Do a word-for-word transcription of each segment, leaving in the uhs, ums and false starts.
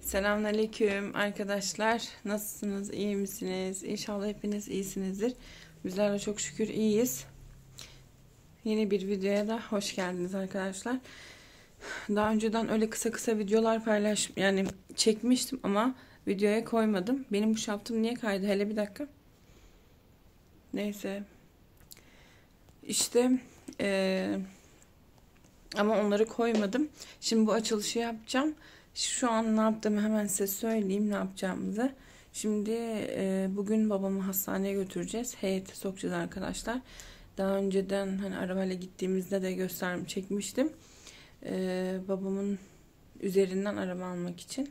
Selamünaleyküm arkadaşlar. Nasılsınız? İyi misiniz? İnşallah hepiniz iyisinizdir. Bizler de çok şükür iyiyiz. Yeni bir videoya da hoş geldiniz arkadaşlar. Daha önceden öyle kısa kısa videolar paylaş yani çekmiştim ama videoya koymadım. Benim bu şaftım niye kaydı? Hele bir dakika. Neyse. İşte ee, ama onları koymadım. Şimdi bu açılışı yapacağım. Şu an ne yaptığımı hemen size söyleyeyim, ne yapacağımızı. Şimdi e, bugün babamı hastaneye götüreceğiz. Heyete sokacağız arkadaşlar. Daha önceden hani arabayla gittiğimizde de gösterdim, çekmiştim. E, babamın üzerinden araba almak için.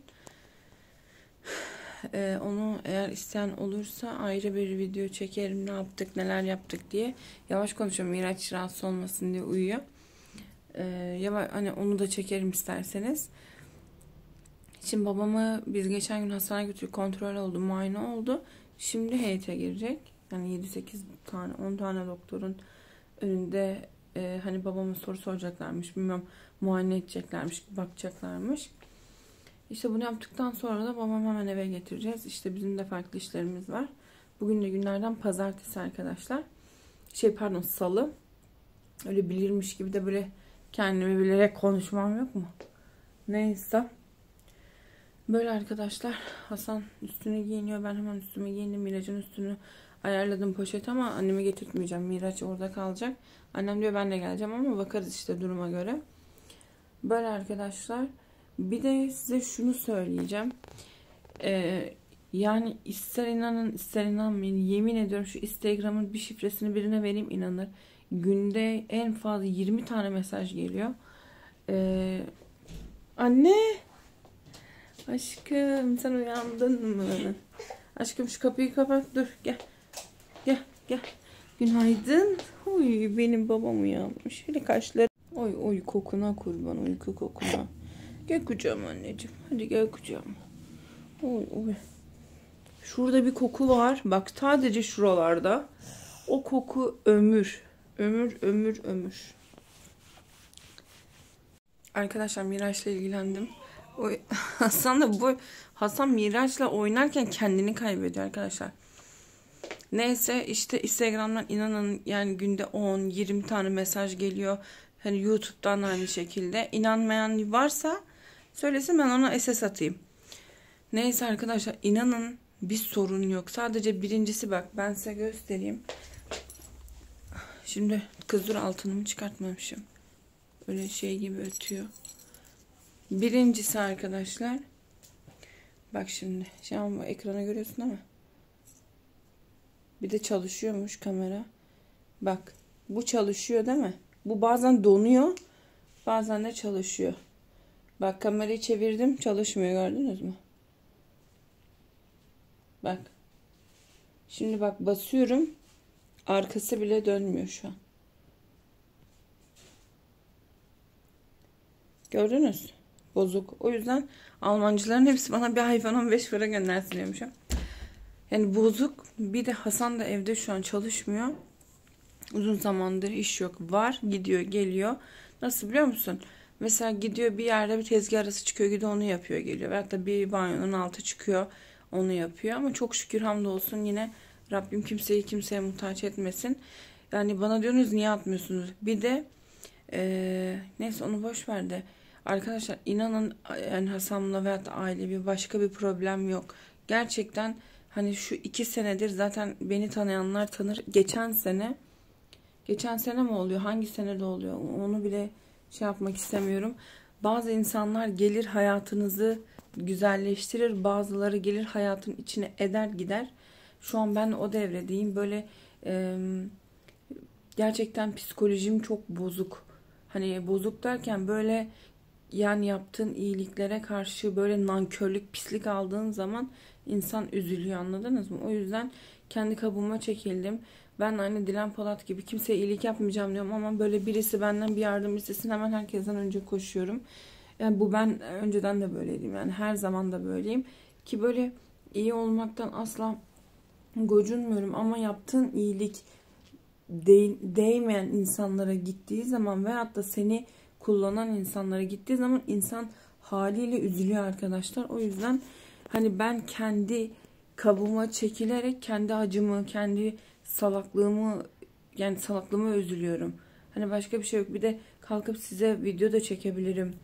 E, onu eğer isteyen olursa ayrı bir video çekerim. Ne yaptık, neler yaptık diye. Yavaş konuşuyorum. Miraç rahatsız olmasın diye uyuyor. E, yavaş, hani onu da çekerim isterseniz. Şimdi babamı biz geçen gün hastaneye götürdük, kontrol oldu, muayene oldu. Şimdi heyete girecek. Yani yedi sekiz tane, on tane doktorun önünde e, hani babama soru soracaklarmış, bilmiyorum, muayene edeceklermiş, bakacaklarmış. İşte bunu yaptıktan sonra da babamı hemen eve getireceğiz. İşte bizim de farklı işlerimiz var. Bugün de günlerden pazartesi arkadaşlar. Şey pardon salı. Öyle bilirmiş gibi de böyle kendimi bilerek konuşmam yok mu? Neyse. Böyle arkadaşlar, Hasan üstünü giyiniyor, ben hemen üstümü giyindim, Miraç'ın üstünü ayarladım poşet ama anneme getirtmeyeceğim, Miraç orada kalacak. Annem diyor ben de geleceğim ama bakarız işte duruma göre. Böyle arkadaşlar, bir de size şunu söyleyeceğim, ee, yani ister inanın ister inanmayın, yemin ediyorum şu Instagram'ın bir şifresini birine vereyim inanır. Günde en fazla yirmi tane mesaj geliyor. ee, anne Aşkım sen uyandın mı? Aşkım şu kapıyı kapat, dur gel. Gel gel. Günaydın. Uy benim babam uyanmış. Hele kaşları. Oy oy kokuna kurban, uyku kokuna. Gel kucağıma anneciğim. Hadi gel kucağıma. Oy oy. Şurada bir koku var. Bak sadece şuralarda. O koku ömür. Ömür ömür ömür. Arkadaşlar Miraç'la ilgilendim. O Hasan da bu Hasan Miraç'la oynarken kendini kaybediyor arkadaşlar. Neyse işte Instagram'dan inanın yani günde on yirmi tane mesaj geliyor. Hani YouTube'dan aynı şekilde. İnanmayan varsa söylesin, ben ona S S atayım. Neyse arkadaşlar, inanın bir sorun yok. Sadece birincisi, bak ben size göstereyim. Şimdi kız dur, altınımı çıkartmamışım. Öyle şey gibi ötüyor. Birincisi arkadaşlar, bak şimdi şu an bu ekranı görüyorsun ama bir de çalışıyormuş kamera. Bak bu çalışıyor değil mi? Bu bazen donuyor, bazen de çalışıyor. Bak kamerayı çevirdim, çalışmıyor, gördünüz mü? Bak şimdi bak basıyorum, arkası bile dönmüyor şu an. Gördünüz mü? Bozuk. O yüzden Almancıların hepsi bana bir iPhone on beş para göndersin diyormuşum. Yani bozuk. Bir de Hasan da evde şu an çalışmıyor. Uzun zamandır iş yok. Var. Gidiyor geliyor. Nasıl biliyor musun? Mesela gidiyor bir yerde bir tezgah arası çıkıyor. Gidiyor onu yapıyor geliyor. Veyahut da bir banyonun altı çıkıyor. Onu yapıyor. Ama çok şükür hamdolsun yine Rabbim kimseyi kimseye muhtaç etmesin. Yani bana diyorsunuz niye atmıyorsunuz? Bir de ee, neyse onu boş ver de. Arkadaşlar inanın yani Hasan'la veya ailevi başka bir problem yok. Gerçekten hani şu iki senedir zaten beni tanıyanlar tanır. Geçen sene geçen sene mi oluyor? Hangi senede oluyor? Onu bile şey yapmak istemiyorum. Bazı insanlar gelir hayatınızı güzelleştirir. Bazıları gelir hayatın içine eder gider. Şu an ben o devredeyim. Böyle e, gerçekten psikolojim çok bozuk. Hani bozuk derken böyle yani yaptığın iyiliklere karşı böyle nankörlük, pislik aldığın zaman insan üzülüyor, anladınız mı? O yüzden kendi kabuğuma çekildim. Ben aynı Dilan Polat gibi kimseye iyilik yapmayacağım diyorum ama böyle birisi benden bir yardım istesin hemen herkesten önce koşuyorum. Yani bu ben önceden de böyleydim, yani her zaman da böyleyim. Ki böyle iyi olmaktan asla gocunmuyorum ama yaptığın iyilik Değ, değmeyen insanlara gittiği zaman veyahut da seni kullanan insanlara gittiği zaman insan haliyle üzülüyor arkadaşlar. O yüzden hani ben kendi kabuğuma çekilerek kendi acımı, kendi salaklığımı, yani salaklığıma üzülüyorum. Hani başka bir şey yok. Bir de kalkıp size video da çekebilirim.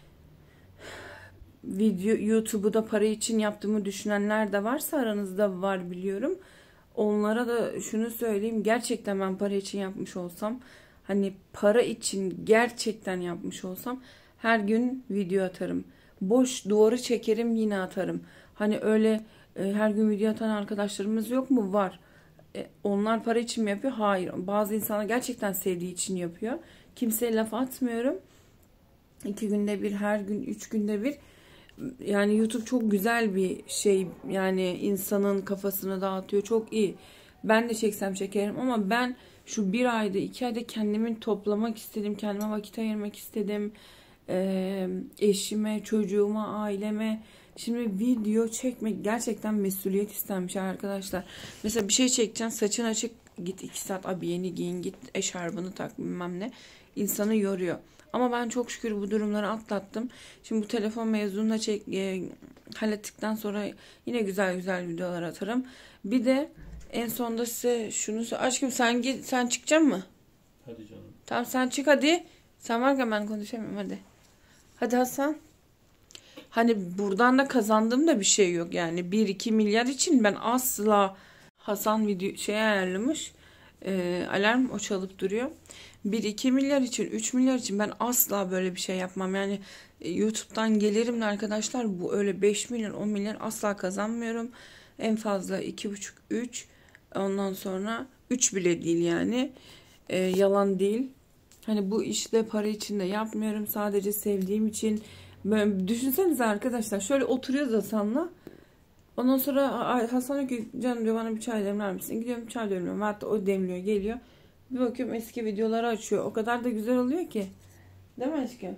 Video YouTube'u da para için yaptığımı düşünenler de varsa aranızda, var biliyorum. Onlara da şunu söyleyeyim. Gerçekten ben para için yapmış olsam, hani para için gerçekten yapmış olsam her gün video atarım. Boş duvarı çekerim, yine atarım. Hani öyle e, her gün video atan arkadaşlarımız yok mu? Var. E, onlar para için mi yapıyor? Hayır. Bazı insanlar gerçekten sevdiği için yapıyor. Kimseye laf atmıyorum. İki günde bir, her gün, üç günde bir. Yani YouTube çok güzel bir şey. Yani insanın kafasını dağıtıyor. Çok iyi. Ben de çeksem çekerim ama ben şu bir ayda, iki ayda kendimi toplamak istedim. Kendime vakit ayırmak istedim. Ee, eşime, çocuğuma, aileme. Şimdi video çekmek gerçekten mesuliyet istenmiş arkadaşlar. Mesela bir şey çekeceksin, saçın açık, git iki saat abiyeni giyin, git eşarbını tak, bilmem ne. İnsanı yoruyor. Ama ben çok şükür bu durumları atlattım. Şimdi bu telefon mevzunu da çek, e, hallettikten sonra yine güzel güzel videolar atarım. Bir de en sonunda size şunu söyleyeyim. Aşkım sen git, sen çıkacak mı? Hadi canım. Tamam sen çık hadi. Sen varken ben konuşamıyorum hadi. Hadi Hasan. Hani buradan da kazandığım da bir şey yok yani. bir iki milyar için ben asla, Hasan video şey ayarlamış. E, alarm o çalıp duruyor. bir iki milyar için, üç milyar için ben asla böyle bir şey yapmam. Yani e, YouTube'dan gelirim de arkadaşlar, bu öyle beş milyar, on milyar asla kazanmıyorum. En fazla iki buçuk üç. Ondan sonra üç bile değil yani. E, yalan değil. Hani bu işte para için de yapmıyorum. Sadece sevdiğim için. Böyle, düşünsenize arkadaşlar, şöyle oturuyoruz Hasan'la. Ondan sonra Hasan diyor ki canım diyor bana bir çay demler misin? Gidiyorum çay demliyorum. Hatta o demliyor, geliyor. Bir bakıyorum eski videoları açıyor. O kadar da güzel oluyor ki. Değil mi aşkım?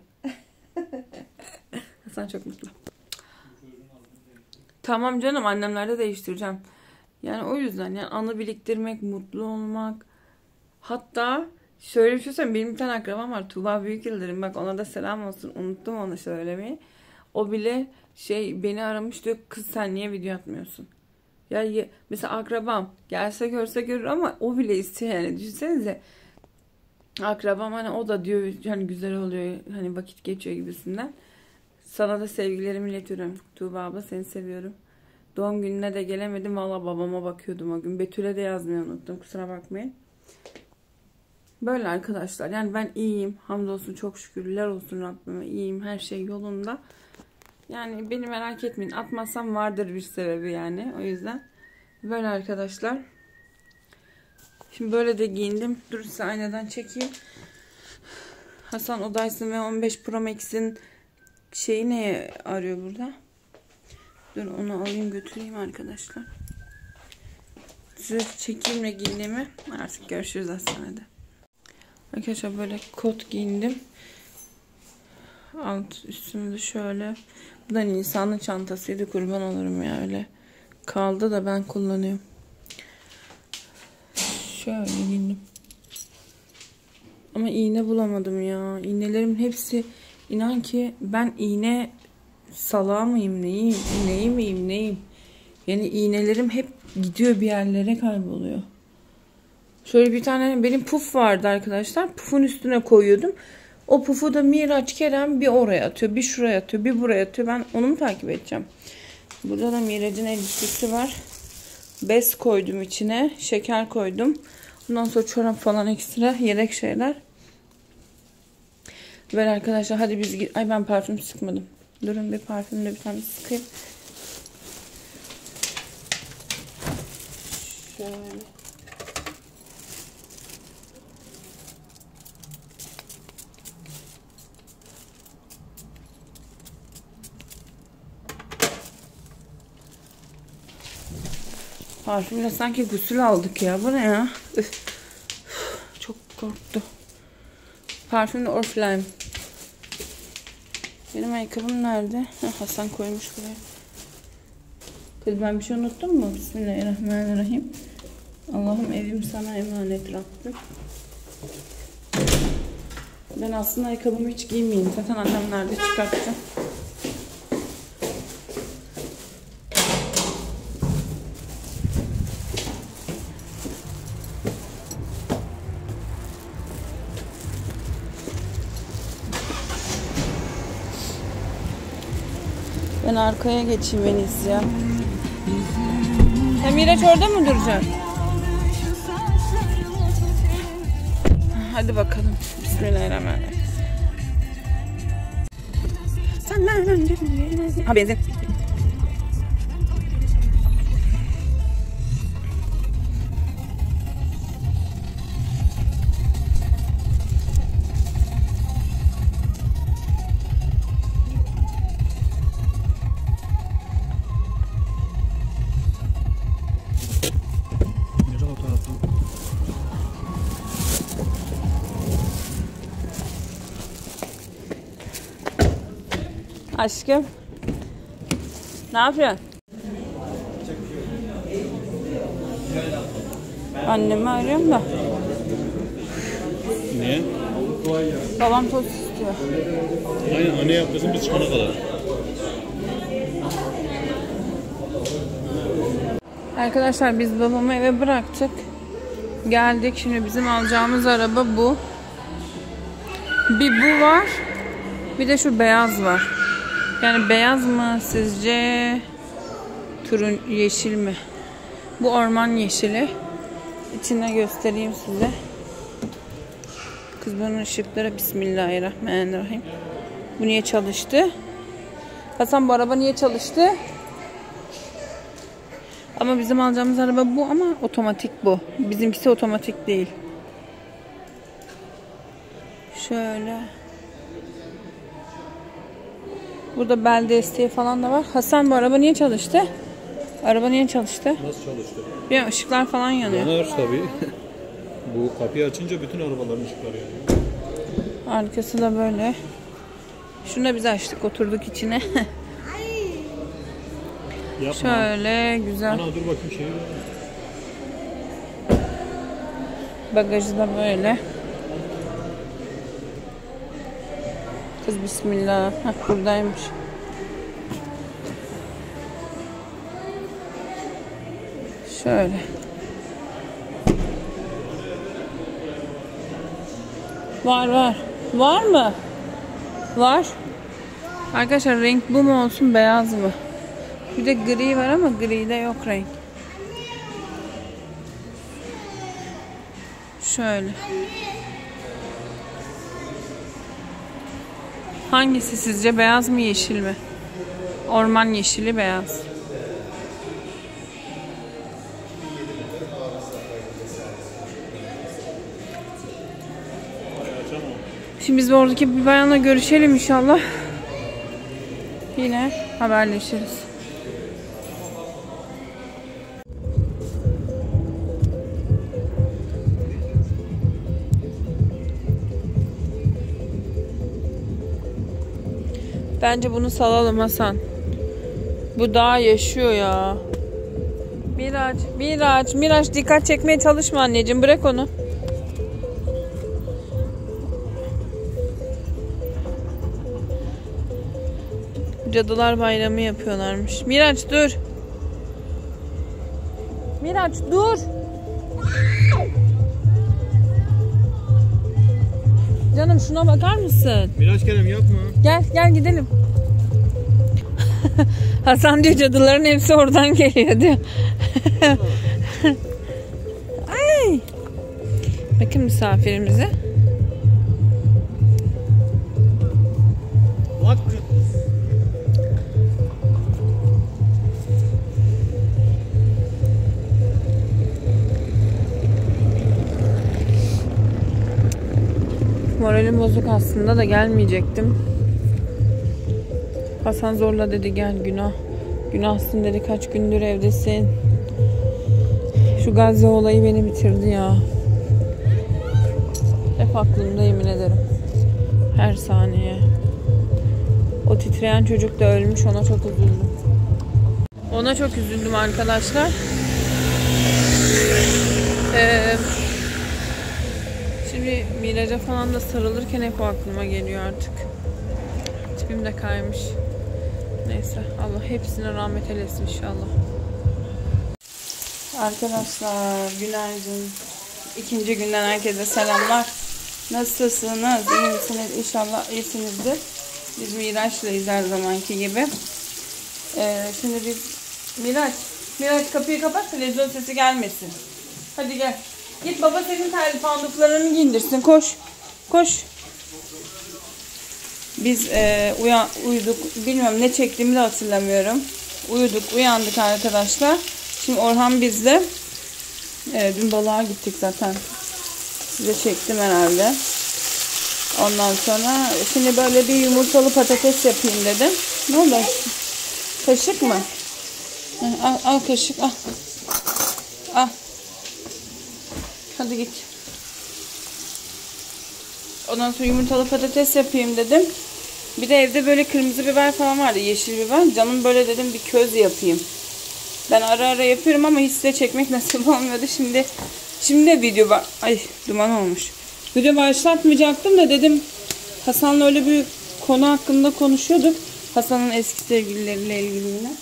Hasan çok mutlu. Tamam canım, annemlerde değiştireceğim. Yani o yüzden yani anı biriktirmek, mutlu olmak. Hatta şöyle bir şey söyleyeyim. Benim bir tane akrabam var. Tuğba Büyükyıldırım. Bak ona da selam olsun. Unuttum onu söylemeyi. O bile şey beni aramış diyor. Kız sen niye video atmıyorsun? Ya mesela akrabam gelse görse görür ama o bile istiyor yani. Düşünsenize. Akrabam hani o da diyor hani güzel oluyor. Hani vakit geçiyor gibisinden. Sana da sevgilerimi iletiyorum. Tuğba abla seni seviyorum. Doğum gününe de gelemedim. Valla babama bakıyordum o gün. Betül'e de yazmayı unuttum. Kusura bakmayın. Böyle arkadaşlar. Yani ben iyiyim. Hamdolsun çok şükürler olsun Rabbime. İyiyim. Her şey yolunda. Yani beni merak etmeyin. Atmazsam vardır bir sebebi yani. O yüzden. Böyle arkadaşlar. Şimdi böyle de giyindim. Dur size aynadan çekeyim. Hasan o Dyson ve on beş Pro Max'in şeyi neye arıyor burada? Dur onu alayım götüreyim arkadaşlar. Size çekeyim ve giyindiğimi. Artık görüşürüz hastanede. Arkadaşlar böyle kot giyindim. Alt üstümde şöyle. Bu da Nisan'ın çantasıydı. Kurban olurum ya öyle. Kaldı da ben kullanıyorum. Şöyle giyindim. Ama iğne bulamadım ya. İğnelerim hepsi, inan ki ben iğne salağı mıyım neyim? Neyi miyim neyim? Yani iğnelerim hep gidiyor bir yerlere, kayboluyor. Şöyle bir tane benim puf vardı arkadaşlar. Pufun üstüne koyuyordum. O pufu da Miraç Kerem bir oraya atıyor, bir şuraya atıyor, bir buraya atıyor. Ben onu mu takip edeceğim? Burada da Miraç'ın elbisesi var. Bez koydum içine. Şeker koydum. Ondan sonra çorap falan ekstra. Yedek şeyler. Böyle arkadaşlar hadi biz git. Ay ben parfüm sıkmadım. Durun bir parfümle bir tane sıkayım. Şöyle. Parfümle sanki gusül aldık ya. Bu ne ya? Üf. Çok korktu. Parfüm de Oriflame. Benim ayakkabım nerede? Hasan koymuş buraya. Kız ben bir şey unuttum mu? Bismillahirrahmanirrahim. Allah'ım evim sana emanet Rabbim. Ben aslında ayakkabımı hiç giymeyeyim. Zaten annem nerede çıkartacağım. Ben arkaya geçeyim en iyisi ya. Sen Miraç orada mı duracaksın? Hadi bakalım. Bismillahirrahmanirrahim. Senden önce... Ha benzin. Aşkım. Ne yapıyorsun? Annemi arıyorum da. Niye? Babam tost istiyor. Aynen anne yaptırsın biz çıkana kadar. Arkadaşlar biz babamı eve bıraktık. Geldik. Şimdi bizim alacağımız araba bu. Bir bu var. Bir de şu beyaz var. Yani beyaz mı sizce? Turun yeşil mi? Bu orman yeşili. İçine göstereyim size. Kız bunun ışıkları Bismillahirrahmanirrahim. Bu niye çalıştı? Hasan bu araba niye çalıştı? Ama bizim alacağımız araba bu ama otomatik bu. Bizimkisi otomatik değil. Şöyle. Burada bel desteği falan da var. Hasan bu araba niye çalıştı? Araba niye çalıştı? Nasıl çalıştı? Bir ışıklar falan yanıyor. Yanar tabii. Bu kapıyı açınca bütün arabaların ışıkları yanıyor. Arkası da böyle. Şunu da biz açtık, oturduk içine. Yapma. Şöyle güzel. Ana dur bakayım şeyi. Bagajı da böyle. Kız bismillah. Heh, buradaymış. Şöyle. Var var. Var mı? Var. Arkadaşlar renk bu mu olsun beyaz mı? Bir de gri var ama gri'de yok renk. Şöyle. Hangisi sizce? Beyaz mı yeşil mi? Orman yeşili beyaz. Şimdi biz oradaki bir bayanla görüşelim inşallah. Yine haberleşiriz. Bence bunu salalım Hasan. Bu daha yaşıyor ya. Miraç, Miraç, Miraç dikkat çekmeye çalışma anneciğim. Bırak onu. Cadılar Bayramı yapıyorlarmış. Miraç dur. Miraç dur. Canım şuna bakar mısın? Miraç Kerem yapma. Gel gel gidelim. Hasan diyor cadıların hepsi oradan geliyor diyor. Ay. Bakın misafirimize. Bak. Moralim bozuk aslında da gelmeyecektim. Hasan zorla dedi gel günah. Günahsın dedi kaç gündür evdesin. Şu Gazze olayı beni bitirdi ya. Hep aklımda yemin ederim. Her saniye. O titreyen çocuk da ölmüş ona çok üzüldüm. Ona çok üzüldüm arkadaşlar. Eee... Şimdi Miraç'a falan da sarılırken hep o aklıma geliyor artık. Tipim de kaymış. Neyse Allah hepsine rahmet eylesin inşallah. Arkadaşlar günaydın. İkinci günden herkese selamlar. Nasılsınız? İyi misiniz? İnşallah iyisinizdir. Biz Miraç'layız her zamanki gibi. Ee, şimdi biz Miraç, Miraç kapıyı kapat, televizyon sesi gelmesin. Hadi gel. Git baba senin terli panduflarını giydirsin. Koş. Koş. Biz e, uyan, uyuduk. Bilmiyorum ne çektiğimi de hatırlamıyorum. Uyuduk, uyandık arkadaşlar. Şimdi Orhan bizle. E, dün balığa gittik zaten. Size çektim herhalde. Ondan sonra şimdi böyle bir yumurtalı patates yapayım dedim. Ne oldu? Kaşık mı? Al, al kaşık al. Al. Hadi git. Ondan sonra yumurtalı patates yapayım dedim. Bir de evde böyle kırmızı biber falan vardı. Yeşil biber. Canım böyle dedim bir köz yapayım. Ben ara ara yapıyorum ama hiç size çekmek nasip olmuyordu. Şimdi şimdi de video var. Ay duman olmuş. Video başlatmayacaktım da dedim Hasan'la öyle bir konu hakkında konuşuyorduk. Hasan'ın eski sevgilileriyle ilgili yine.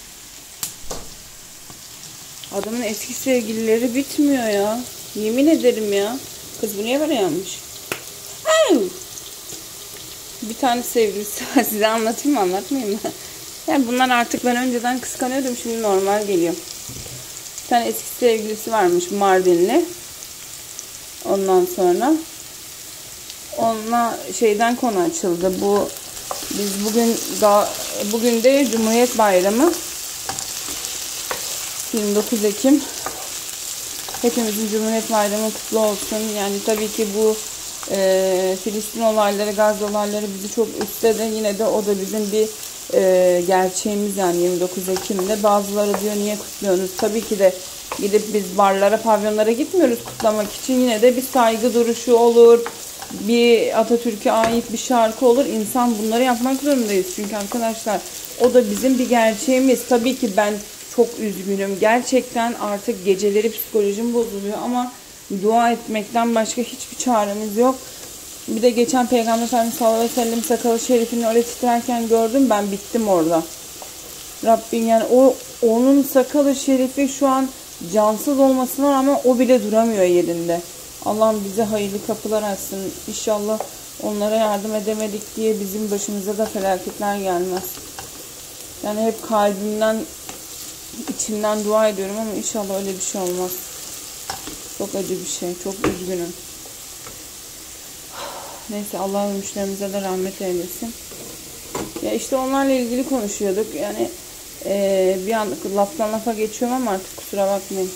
Adamın eski sevgilileri bitmiyor ya. Yemin ederim ya. Kız bu niye böyle yanmış? Ay! Bir tane sevgilisi var. Size anlatayım mı anlatmayayım mı? Yani bunlar artık ben önceden kıskanıyordum. Şimdi normal geliyor. Bir tane eski sevgilisi varmış Mardinli. Ondan sonra onunla şeyden konu açıldı. Bu biz bugün da bugün de Cumhuriyet Bayramı. yirmi dokuz Ekim. Hepimizin Cumhuriyet Bayramı kutlu olsun. Yani tabii ki bu e, Filistin olayları, Gazze olayları bizi çok üstledi. Yine de o da bizim bir e, gerçeğimiz yani yirmi dokuz Ekim'de. Bazıları diyor niye kutluyorsunuz? Tabii ki de gidip biz barlara, pavyonlara gitmiyoruz kutlamak için. Yine de bir saygı duruşu olur. Bir Atatürk'e ait bir şarkı olur. İnsan bunları yapmak zorundayız. Çünkü arkadaşlar o da bizim bir gerçeğimiz. Tabii ki ben çok üzgünüm. Gerçekten artık geceleri psikolojim bozuluyor ama dua etmekten başka hiçbir çaremiz yok. Bir de geçen Peygamber Efendimiz sallallahu aleyhi ve sellem sakalı şerifini öyle titrerken gördüm. Ben bittim orada. Rabbim yani o onun sakalı şerifi şu an cansız olmasına rağmen o bile duramıyor yerinde. Allah'ım bize hayırlı kapılar açsın. İnşallah onlara yardım edemedik diye bizim başımıza da felaketler gelmez. Yani hep kalbimden, içimden dua ediyorum ama inşallah öyle bir şey olmaz. Çok acı bir şey. Çok üzgünüm. Neyse Allah ölmüşlerimize de rahmet eylesin. Ya işte onlarla ilgili konuşuyorduk. Yani e, bir an laftan lafa geçiyorum ama artık kusura bakmayın.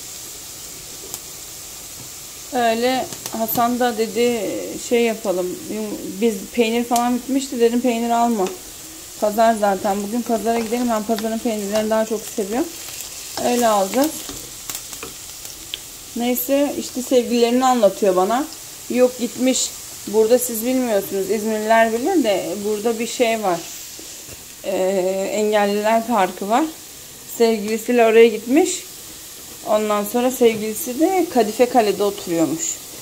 Öyle Hasan da dedi şey yapalım. Biz peynir falan bitmişti dedim peynir alma. Pazar zaten. Bugün pazara gidelim. Ben pazarın peynirlerini daha çok seviyorum. Öyle alacağız. Neyse işte sevgililerini anlatıyor bana. Yok gitmiş. Burada siz bilmiyorsunuz. İzmirliler bilir de burada bir şey var. Ee, Engelliler Parkı var. Sevgilisiyle oraya gitmiş. Ondan sonra sevgilisi de Kadife Kale'de oturuyormuş.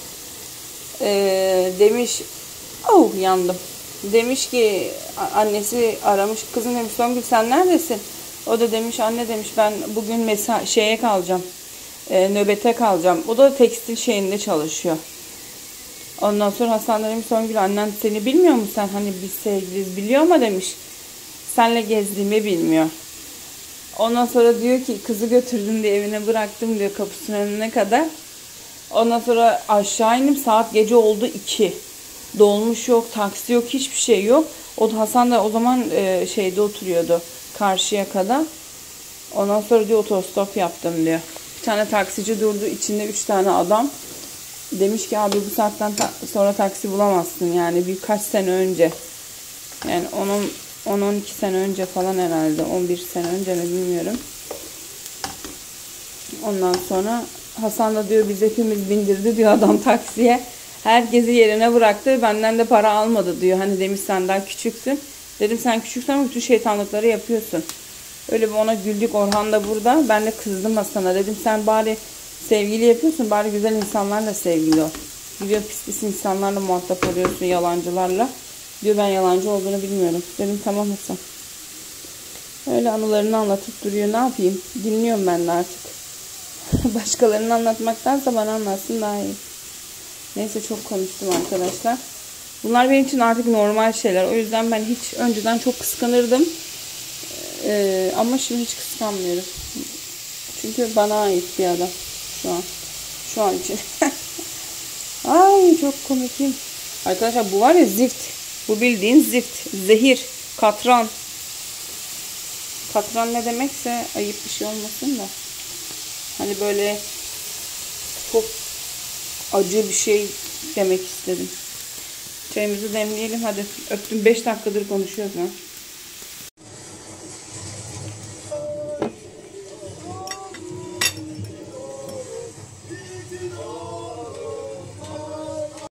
Ee, demiş oh yandım. Demiş ki annesi aramış. Kızım demiş Songül sen neredesin? O da demiş anne demiş ben bugün mesa şeye kalacağım. E, nöbete kalacağım. O da tekstil şeyinde çalışıyor. Ondan sonra Hasan demiş Songül annen seni bilmiyor mu sen? Hani biz sevgiliyiz biliyor mu demiş. Senle gezdiğimi bilmiyor. Ondan sonra diyor ki kızı götürdüm diye evine bıraktım diyor kapısının önüne kadar. Ondan sonra aşağı indim saat gece oldu iki. Dolmuş yok, taksi yok, hiçbir şey yok. O Hasan da o zaman e, şeyde oturuyordu. Karşıyaka'da. Ondan sonra diyor otostop yaptım diyor. Bir tane taksici durdu. İçinde üç tane adam. Demiş ki abi bu saatten ta sonra taksi bulamazsın yani birkaç sene önce. Yani on on iki sene önce falan herhalde. on bir sene önce mi bilmiyorum. Ondan sonra Hasan da diyor biz hepimiz bindirdi diyor adam taksiye. Herkesi yerine bıraktı. Benden de para almadı diyor. Hani demiş sen daha küçüksün. Dedim sen küçüksen ama bütün şeytanlıkları yapıyorsun. Öyle bir ona güldük. Orhan da burada. Ben de kızdım Hasan'a. Dedim sen bari sevgili yapıyorsun. Bari güzel insanlarla sevgili ol. Gidiyor pis pis insanlarla muhatap oluyorsun. Yalancılarla. Diyor ben yalancı olduğunu bilmiyorum. Dedim tamam Hasan. Öyle anılarını anlatıp duruyor. Ne yapayım? Dinliyorum ben de artık. Başkalarını anlatmaktansa bana anlatsın daha iyi. Neyse çok konuştum arkadaşlar. Bunlar benim için artık normal şeyler. O yüzden ben hiç önceden çok kıskanırdım. Ee, ama şimdi hiç kıskanmıyorum. Çünkü bana ait bir adam şu an. Şu an için. Ay çok komikim. Arkadaşlar bu var ya zift. Bu bildiğin zift. Zehir. Katran. Katran ne demekse ayıp bir şey olmasın da. Hani böyle çok acı bir şey demek istedim. Çayımızı demleyelim hadi. Öptüm, beş dakikadır konuşuyoruz ha.